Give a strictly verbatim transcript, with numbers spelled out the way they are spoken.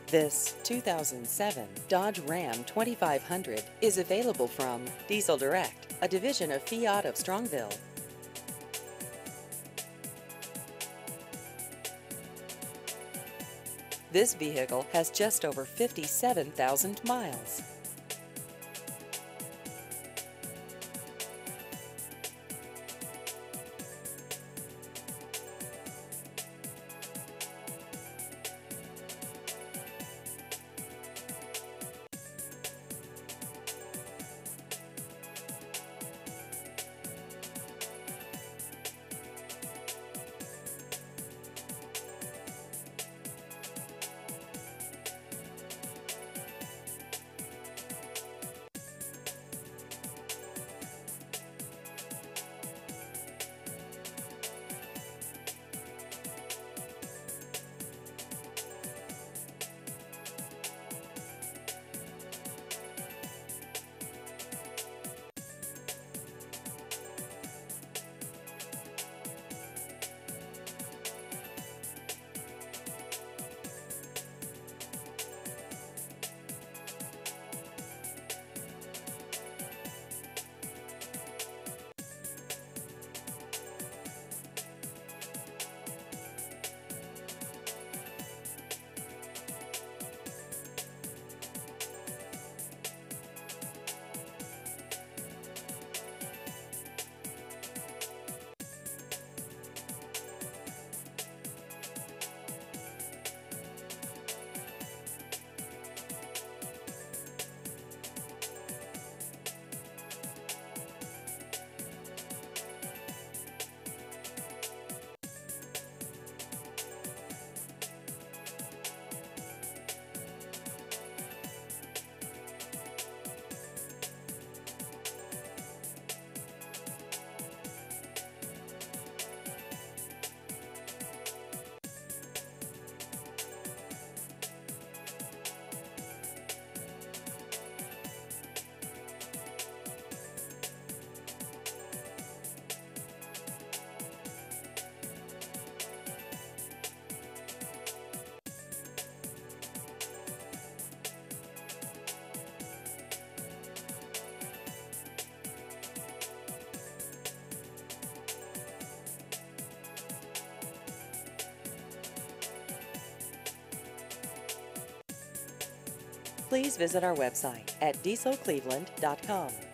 This two thousand seven Dodge Ram twenty-five hundred is available from Diesel Direct, a division of Fiat of Strongville. This vehicle has just over fifty-seven thousand miles. Please visit our website at diesel cleveland dot com.